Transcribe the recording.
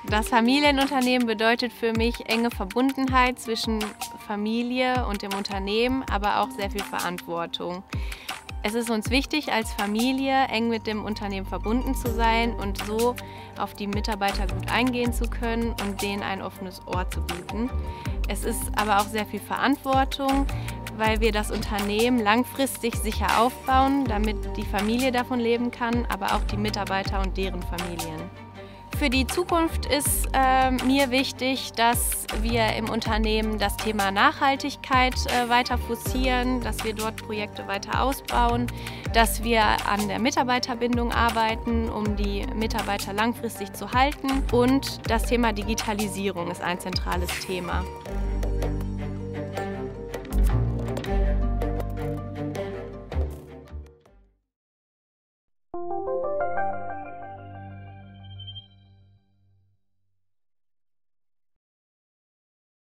Das Familienunternehmen bedeutet für mich enge Verbundenheit zwischen Familie und dem Unternehmen, aber auch sehr viel Verantwortung. Es ist uns wichtig, als Familie eng mit dem Unternehmen verbunden zu sein und so auf die Mitarbeiter gut eingehen zu können und denen ein offenes Ohr zu bieten. Es ist aber auch sehr viel Verantwortung, weil wir das Unternehmen langfristig sicher aufbauen, damit die Familie davon leben kann, aber auch die Mitarbeiter und deren Familien. Für die Zukunft ist mir wichtig, dass wir im Unternehmen das Thema Nachhaltigkeit weiter forcieren, dass wir dort Projekte weiter ausbauen, dass wir an der Mitarbeiterbindung arbeiten, um die Mitarbeiter langfristig zu halten, und das Thema Digitalisierung ist ein zentrales Thema.